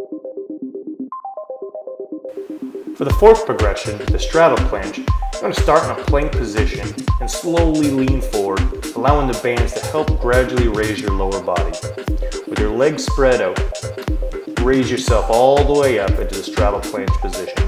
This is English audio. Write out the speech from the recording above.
For the fourth progression, the straddle planche, you're going to start in a plank position and slowly lean forward, allowing the bands to help gradually raise your lower body. With your legs spread out, raise yourself all the way up into the straddle planche position.